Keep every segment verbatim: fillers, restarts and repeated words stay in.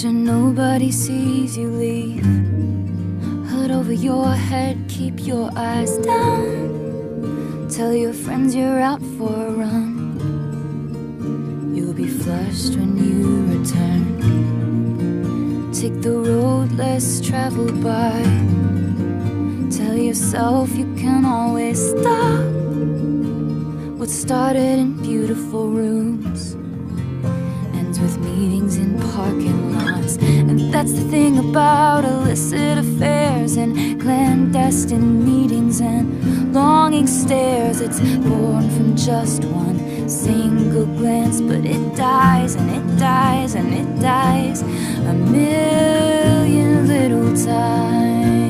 sure nobody sees you leave. Hood over your head, keep your eyes down. Tell your friends you're out for a run. You'll be flushed when you return. Take the road less traveled by. Tell yourself you can always stop. What started in beautiful rooms ends with meetings in parking lots. And that's the thing about illicit affairs and clandestine meetings and longing stares. It's born from just one single glance, but it dies and it dies and it dies a million little times.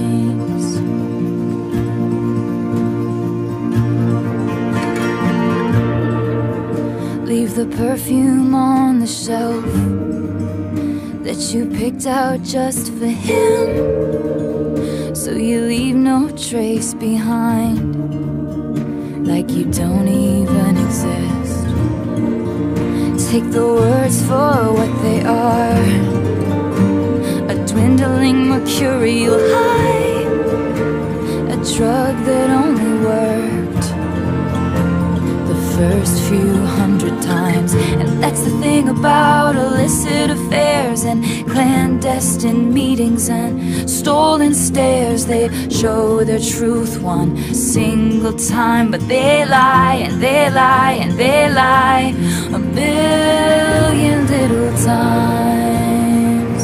Leave the perfume on the shelf that you picked out just for him, so you leave no trace behind, like you don't even exist. Take the words for what they are, a dwindling mercurial high, a drug that only worked the first few hundred times. And that's the thing about illicit affairs and clandestine meetings and stolen stares. They show their truth one single time, but they lie and they lie and they lie a million little times.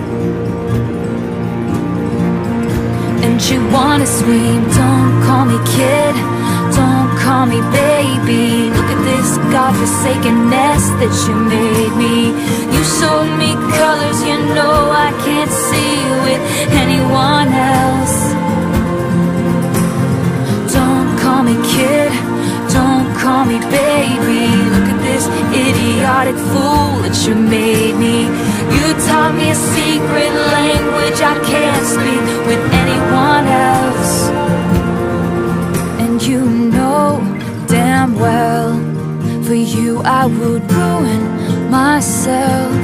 And you wanna scream, don't call me kid, don't call me baby. Look at this godforsaken mess that you made me. You showed me colors you know I can't see with anyone else. Don't call me kid, don't call me baby. Look at this idiotic fool that you made me. You taught me a secret language I can't speak with anyone else. And you know damn well, for you I would ruin myself.